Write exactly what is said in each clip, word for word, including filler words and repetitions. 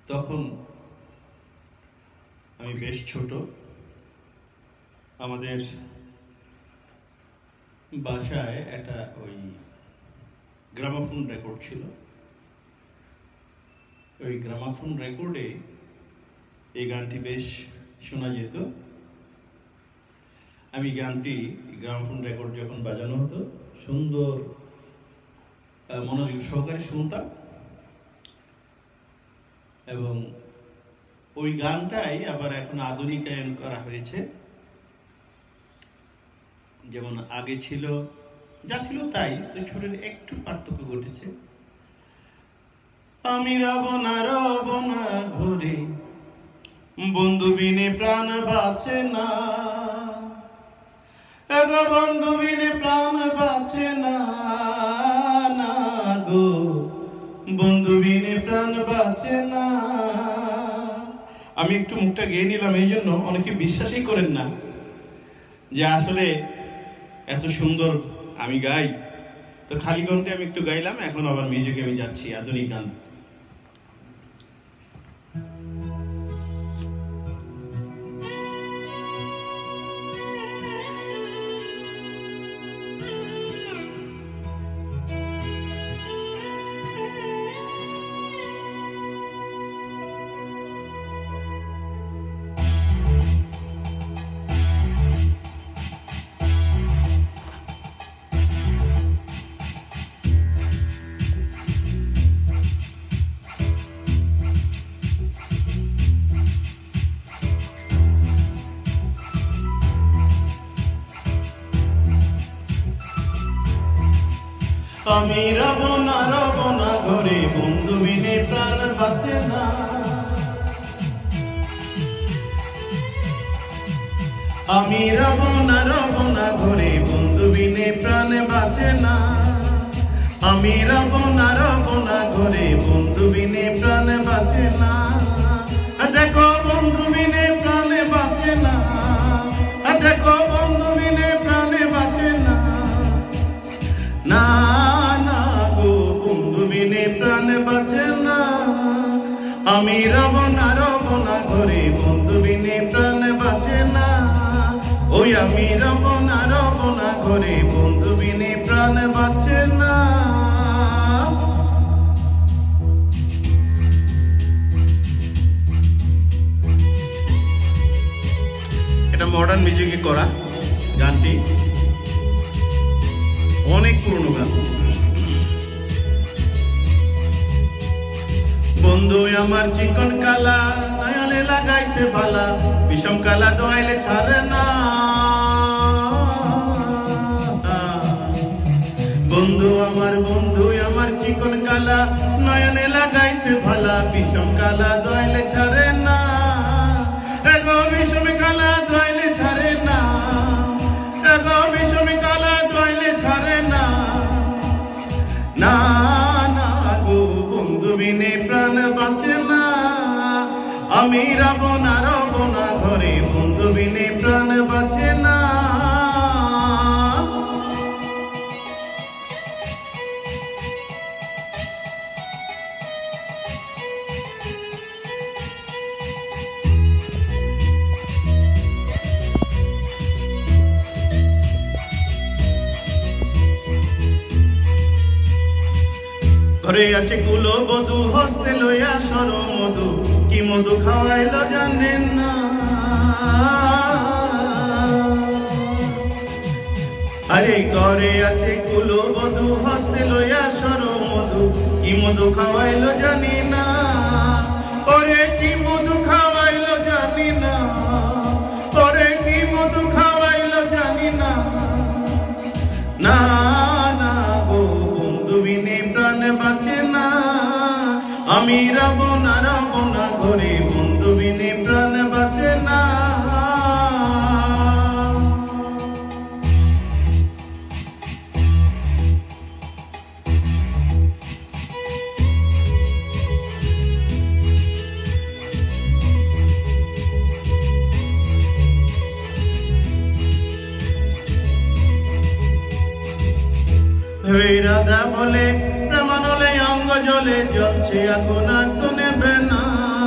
তখন আমি বেশ ছোট। আমাদের বাসায় একটা ওই গ্রামাফোন রেকর্ড ছিল। ওই গ্রামাফোন রেকর্ডে এই গানটি বেশ শোনা যেত। আমি গানটি গ্রামাফোন রেকর্ড যখন বাজানো হতো সুন্দর মনোযোগ সহকারে শুনতাম, এবং ওই গানটাই আবার এখন আধুনিকায়ন করা হয়েছে। যেমন আগে ছিল যা ছিল তাই, ছোটের একটু পার্থক্য ঘটেছে। আমি রব না রব না ঘরে, বন্ধু বিনে প্রাণ বাঁচে না, এগো বন্ধু বিনে প্রাণ বাঁচে না, না গো বন্ধু বিনে প্রাণ বাঁচে না। আমি একটু মুখটা গেয়ে নিলাম, এই জন্য অনেকে বিশ্বাসই করেন না যে আসলে এত সুন্দর আমি গাই। তো খালি গানটি আমি একটু গাইলাম, এখন আবার মিউজিকে আমি যাচ্ছি আধুনিক গান। আমি রব না রব না ঘরে, বন্ধু বিনে প্রাণ বাঁচে না, আমি রব না রব না ঘরে, বন্ধু বিনে প্রাণ বাঁচে না, আমি রব না রব না ঘরে, বন্ধু বিনে প্রাণ বাঁচে না। দেখো বন্ধু বিনে প্রাণ বাঁচে না, দেখো বন্ধু বিনে প্রাণ বাঁচে না, না না গো বন্ধু বিনে প্রাণ বাঁচে না। আমি রব না রব না ঘরে, বন্ধু বিনে প্রাণ বাঁচে না, ওই আমি রব না রব না ঘরে, বন্ধু বিনে প্রাণ বাঁচে না। এটা মডার্ন মিউজিকে করা গানটি, অনেক পুরনো গান। বন্ধু আমার চিকন কালা, নয়নে লাগাইছে ভালা, বিষম কালা দোয়াইলে ছাড়ে না। বন্ধু আমার বন্ধু আমার চিকন কালা, নয়নে লাগাইছে ভালা, বিষম কালা দোয়াইলে ছাড়ে না, এগো বিষম কালা দোয়াইলে ছাড়ে না, এগো বিষম কালা দোয়াইলে ছাড়ে না, না না গো বন্ধু বিনে প্রাণ বাঁচে না। আমি রব না রব না ঘরে, বন্ধু বিনে প্রাণ বাঁচে না। ঘরে আছে কুলো বধূ, হস্তে লইয়া সর মধু, কি মধু খাওয়াইলো জানেন না। আরে ঘরে আছে কুলো বধূ, হস্তে লইয়া সর মধু, কি মধু খাওয়াইলো জানি না, ওরে কি মধু খাওয়াইলো জানি না, ওরে কি মধু খাওয়াইলো জানি না, না না গো বন্ধু বিনে প্রাণ বাঁচে না। আমি রব না রব না ঘরে, বন্ধু বিনে প্রাণ বাঁচে না। রাধা বলে প্রেমানলে অঙ্গ জলে জ্বলছে আগুন, আগুন নেবে না।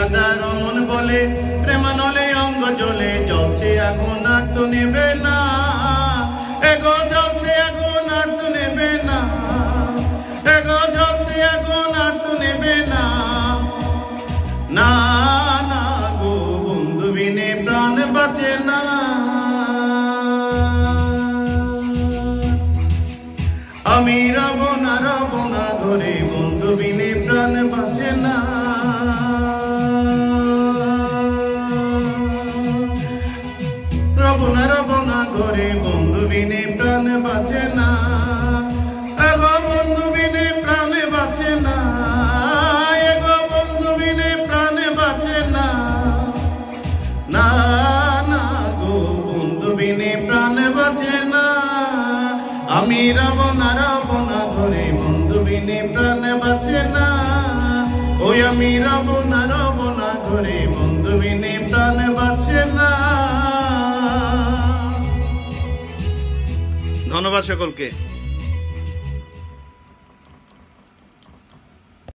রাধা রমন বলে প্রেমানলে অঙ্গ জ্বলে জ্বলছে আগুন আর তো নেবে না এগো জ্বলছে আগুন আর তো নেবে না এগো জ্বলছে আগুন আর তো নেবে না না না গো বন্ধু বিনে প্রাণ বাঁচে না আমি রব না রব না ঘরে বন্ধু বিনে প্রাণ বাঁচে না রব না রব না ঘরে বন্ধু বিনে প্রাণ বাঁচে না এগো বন্ধু বিনে প্রাণ বাঁচে না এগো বন্ধু বিনে প্রাণ বাঁচে না না না গো বন্ধু বিনে প্রাণ বাঁচে না আমি রব না রব না ঘরে বন্ধু বিনে প্রাণ বাঁচে না ওই আমি রব না রব না ঘরে বন্ধু বিনে প্রাণ বাঁচে না। ধন্যবাদ সকলকে।